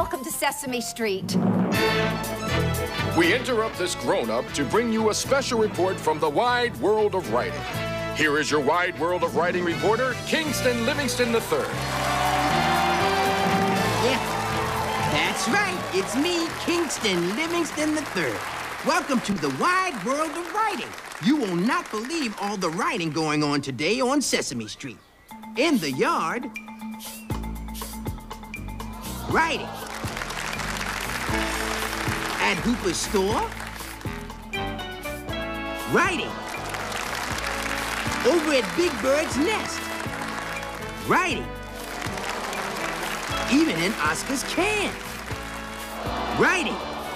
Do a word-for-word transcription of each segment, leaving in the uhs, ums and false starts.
welcome to Sesame Street. We interrupt this grown-up to bring you a special report from the wide world of writing. Here is your wide world of writing reporter, Kingston Livingston the third. Yeah, that's right. It's me, Kingston Livingston the third. Welcome to the wide world of writing. You will not believe all the writing going on today on Sesame Street. In the yard, writing. At Hooper's store, writing. Over at Big Bird's nest, writing. Even in Oscar's can, writing.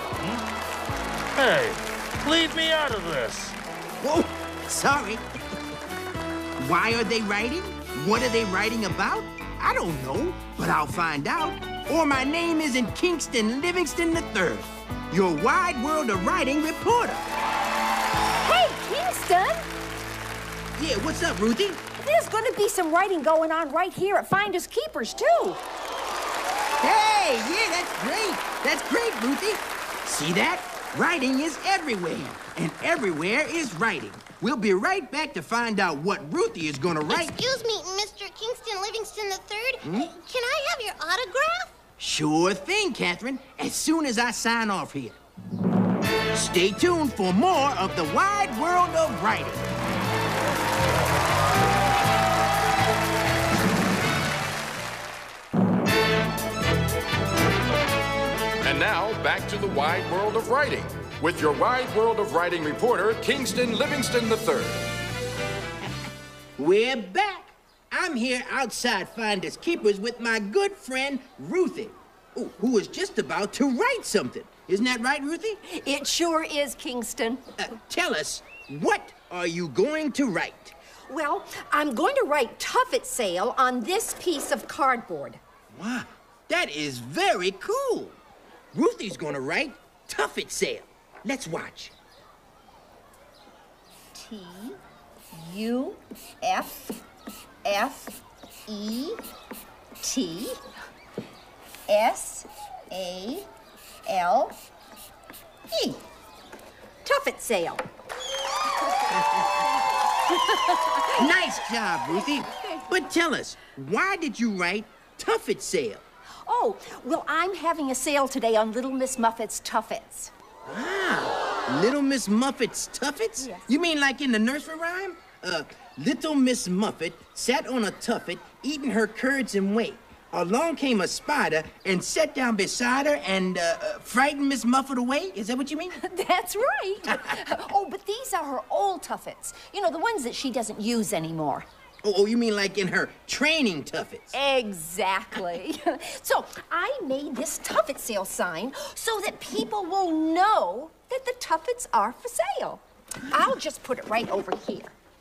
Hey, leave me out of this. Whoa, sorry. Why are they writing? What are they writing about? I don't know, but I'll find out. Or my name isn't Kingston Livingston the third, your wide world of writing reporter. Hey, Kingston! Yeah, what's up, Ruthie? There's going to be some writing going on right here at Finders Keepers, too. Hey, yeah, that's great. That's great, Ruthie. See that? Writing is everywhere, and everywhere is writing. We'll be right back to find out what Ruthie is going to write. Excuse me, Mister Kingston Livingston the third. Hmm? Can I have your autograph? Sure thing, Catherine, as soon as I sign off here. Stay tuned for more of the wide world of writing. And now, back to the wide world of writing, with your wide world of writing reporter, Kingston Livingston the third. We're back. I'm here outside Finders Keepers with my good friend, Ruthie, oh, who is just about to write something. Isn't that right, Ruthie? It sure is, Kingston. Uh, tell us, what are you going to write? Well, I'm going to write Tuffet Sale on this piece of cardboard. Wow, that is very cool. Ruthie's going to write Tuffet Sale. Let's watch. T U F F E T S A L E. Tuffet Sale. Nice job, Ruthie. But tell us, why did you write Tuffet Sale? Oh, well, I'm having a sale today on Little Miss Muffet's Tuffets. Wow, Little Miss Muffet's Tuffets? Yes. You mean like in the nursery rhyme? Uh, Little Miss Muffet sat on a tuffet eating her curds and whey. Along came a spider and sat down beside her and uh, uh, frightened Miss Muffet away? Is that what you mean? That's right. Oh, but these are her old Tuffets. You know, the ones that she doesn't use anymore. Oh, oh, you mean like in her training Tuffets? Exactly. So I made this Tuffet Sale sign so that people will know that the Tuffets are for sale. I'll just put it right over here.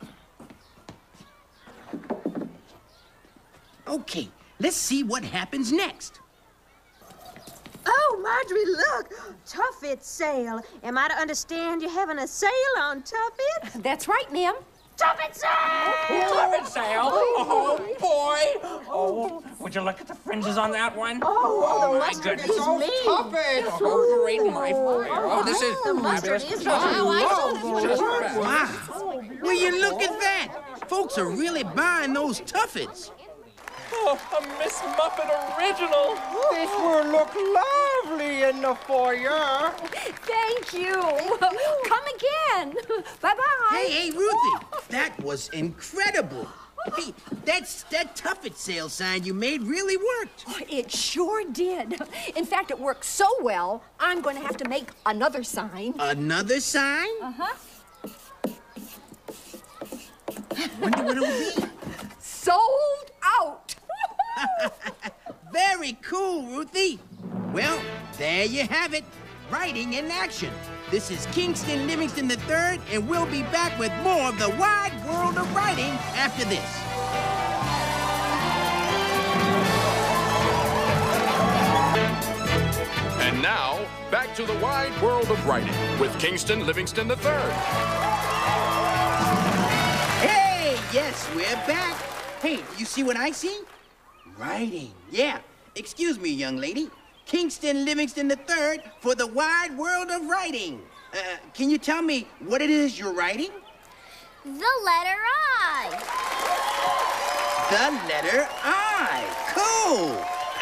Okay, let's see what happens next. Oh, Marjorie, look! Tuffet Sale. Am I to understand you're having a sale on Tuffets? That's right, ma'am. Tuffet Sale! Tuffet Sale? Oh, boy! Oh, would you look at the fringes on that one? Oh, the my mustard goodness. is mean. Tuffet! Oh, right in my fire. Oh, this is The mustard fabulous. is Oh, mean. oh, just fabulous. Wow, will you look at that? Folks are really buying those Tuffets. Oh, a Miss Muffet original. This will look lovely in the foyer. Thank you. Come again. Bye-bye. Hey, hey, Ruthie, that was incredible. Hey, that's, that Tuffet Sale sign you made really worked. Oh, it sure did. In fact, it worked so well, I'm going to have to make another sign. Another sign? Uh-huh. Wonder what it will be. Sold out. Very cool, Ruthie. Well, there you have it. Writing in action. This is Kingston Livingston the third, and we'll be back with more of the wide world of writing after this. And now, back to the wide world of writing with Kingston Livingston the third. Hey, yes, we're back. Hey, you see what I see? Writing, yeah. Excuse me, young lady. Kingston Livingston the third for the wide world of writing. Uh, can you tell me what it is you're writing? The letter I. The letter I. Cool.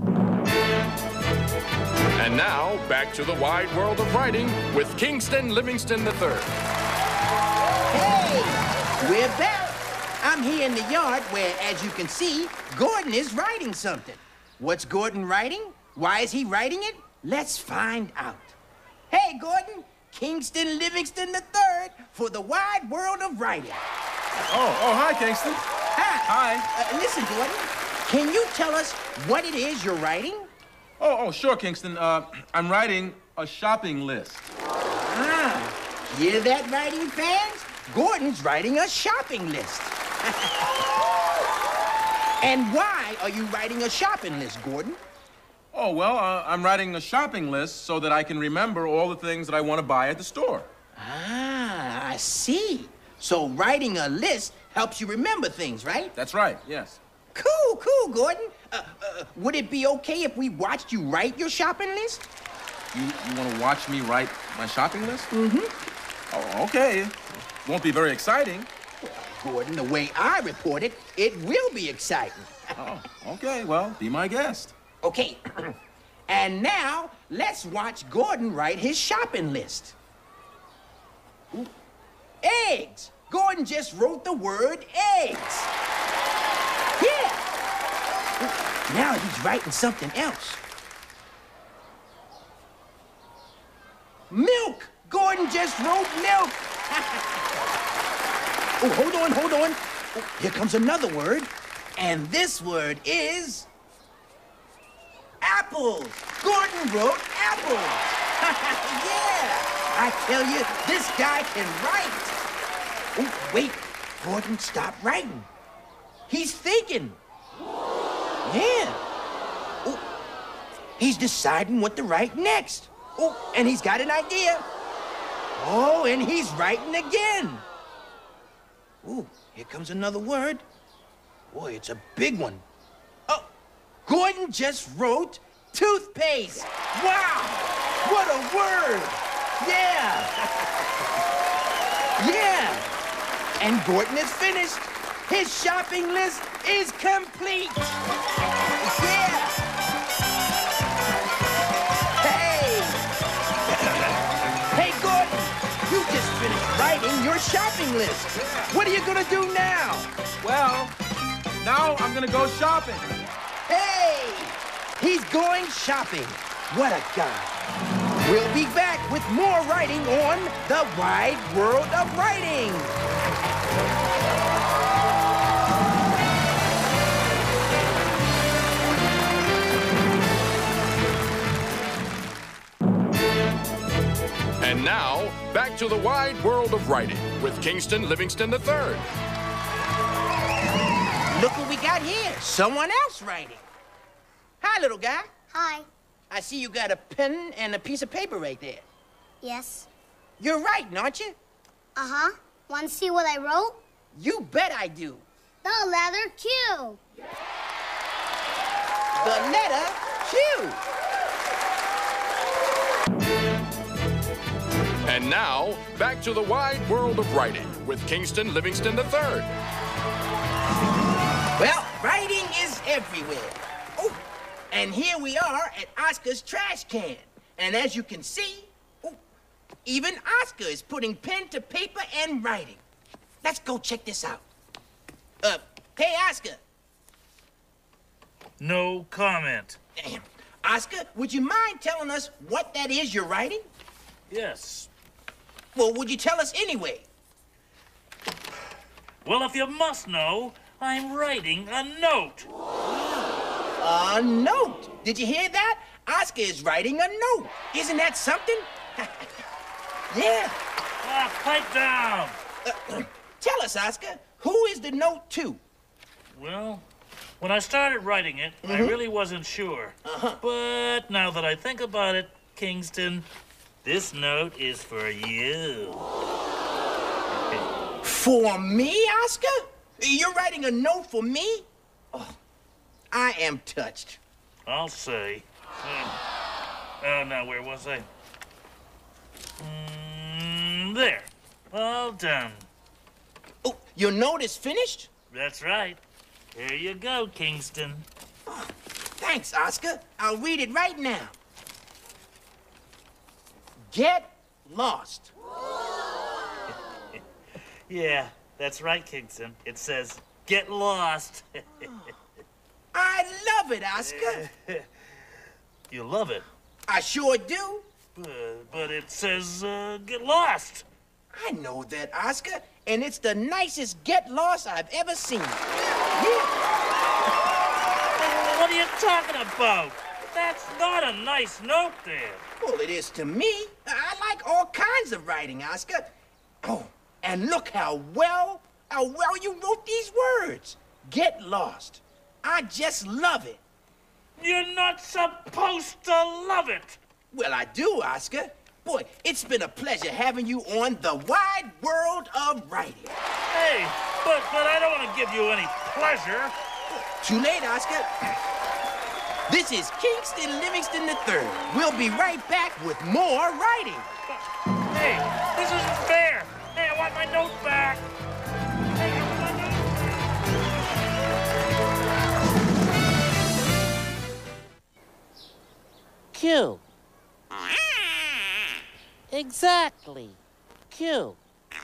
And now, back to the wide world of writing with Kingston Livingston the third. Hey, we're back. I'm here in the yard where, as you can see, Gordon is writing something. What's Gordon writing? Why is he writing it? Let's find out. Hey, Gordon, Kingston Livingston the third for the wide world of writing. Oh, oh, hi, Kingston. Hi. Hi. Uh, listen, Gordon, can you tell us what it is you're writing? Oh, oh, sure, Kingston. Uh, I'm writing a shopping list. Ah, hear that, writing fans? Gordon's writing a shopping list. And why are you writing a shopping list, Gordon? Oh, well, uh, I'm writing a shopping list so that I can remember all the things that I want to buy at the store. Ah, I see. So writing a list helps you remember things, right? That's right, yes. Cool, cool, Gordon. Uh, uh, would it be okay if we watched you write your shopping list? You, you want to watch me write my shopping list? Mm-hmm. Oh, okay. Won't be very exciting. Gordon, the way I report it, it will be exciting. Oh, okay, well, be my guest. Okay, and now let's watch Gordon write his shopping list. Ooh. Eggs. Gordon just wrote the word eggs. Yeah. Ooh. Now he's writing something else. Milk. Gordon just wrote milk. Oh, hold on, hold on. Oh, here comes another word. And this word is apples. Gordon wrote apples. Yeah, I tell you, this guy can write. Oh, wait, Gordon, stop writing. He's thinking. Yeah. Oh, he's deciding what to write next. Oh, and he's got an idea. Oh, and he's writing again. Ooh, here comes another word. Boy, it's a big one. Oh, Gordon just wrote toothpaste. Wow, what a word. Yeah. Yeah. And Gordon is finished. His shopping list is complete. Yeah. Hey. Hey, Gordon, you just finished writing your shopping list. What are you gonna do now? Well, now I'm gonna go shopping. Hey, he's going shopping. What a guy. We'll be back with more writing on the wide world of writing. And now, back to the wide world of writing with Kingston Livingston the third. Look what we got here. Someone else writing. Hi, little guy. Hi. I see you got a pen and a piece of paper right there. Yes. You're writing, aren't you? Uh-huh. Want to see what I wrote? You bet I do. The letter Q. The letter Q. And now, back to the wide world of writing with Kingston Livingston the third. Well, writing is everywhere. Oh, and here we are at Oscar's trash can. And as you can see, oh, even Oscar is putting pen to paper and writing. Let's go check this out. Uh, hey, Oscar. No comment. Oscar, would you mind telling us what that is you're writing? Yes. Well, would you tell us anyway? Well, if you must know, I'm writing a note. A note. Did you hear that? Oscar is writing a note. Isn't that something? Yeah. Ah, pipe down. Uh, tell us, Oscar, who is the note to? Well, when I started writing it, mm-hmm. I really wasn't sure. Uh-huh. But now that I think about it, Kingston, this note is for you. For me, Oscar? You're writing a note for me? Oh, I am touched. I'll say. Hmm. Oh, now, where was I? Mm, there. All done. Oh, your note is finished? That's right. Here you go, Kingston. Oh, thanks, Oscar. I'll read it right now. Get lost. Yeah, that's right, Kingston. It says, get lost. I love it, Oscar. You love it? I sure do. Uh, but it says, uh, get lost. I know that, Oscar, and it's the nicest get lost I've ever seen. Yeah. What are you talking about? That's not a nice note there. Well, it is to me. I like all kinds of writing, Oscar. Oh, and look how well, how well you wrote these words. Get lost. I just love it. You're not supposed to love it. Well, I do, Oscar. Boy, it's been a pleasure having you on the wide world of writing. Hey, but, but I don't want to give you any pleasure. Too late, Oscar. This is Kingston Livingston the third. We'll be right back with more writing. Hey, this isn't fair. Hey, I want my note back. Hey, I want my note back. Q. Exactly. Q.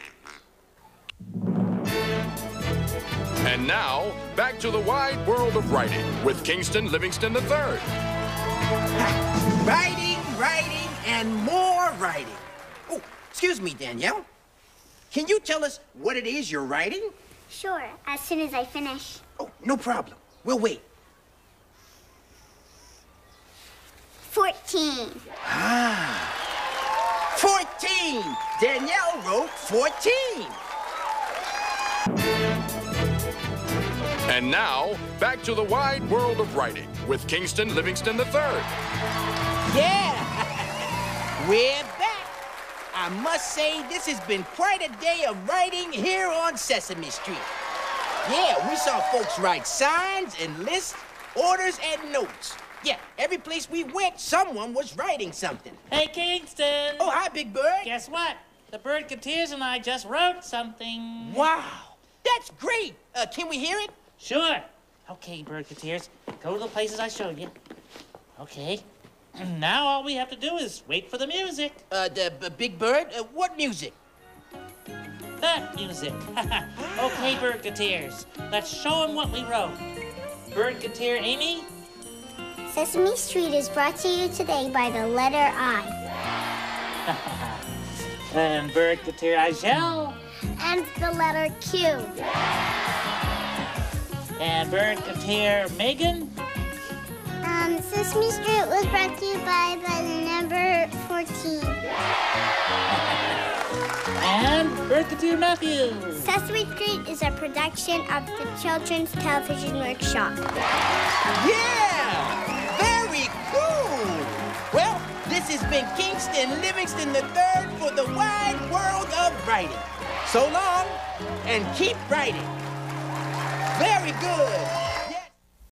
And now, back to the wide world of writing with Kingston Livingston the third. Writing, writing, and more writing. Oh, excuse me, Danielle. Can you tell us what it is you're writing? Sure, as soon as I finish. Oh, no problem. We'll wait. Fourteen. Ah. Fourteen! Danielle wrote fourteen. And now, back to the wide world of writing with Kingston Livingston the third. Yeah! We're back. I must say, this has been quite a day of writing here on Sesame Street. Yeah, we saw folks write signs and lists, orders and notes. Yeah, every place we went, someone was writing something. Hey, Kingston. Oh, hi, Big Bird. Guess what? The Bird Tears and I just wrote something. Wow, that's great. Uh, can we hear it? Sure. Okay, Bird Tears, go to the places I showed you. Okay. Now all we have to do is wait for the music. Uh, the uh, Big Bird? Uh, what music? That music. Okay, Bird Tears, let's show them what we wrote. Bird Tear, Amy? Sesame Street is brought to you today by the letter I. And Bird Tear, I shall. And the letter Q. And Bird Tear, Megan? Um, Sesame Street was brought to you by, by the number fourteen. And Bird Tear, Matthew? Sesame Street is a production of the Children's Television Workshop. Yeah! Very cool! Well, this has been Kingston Livingston the third for the wide world of writing. So long, and keep writing. Very good.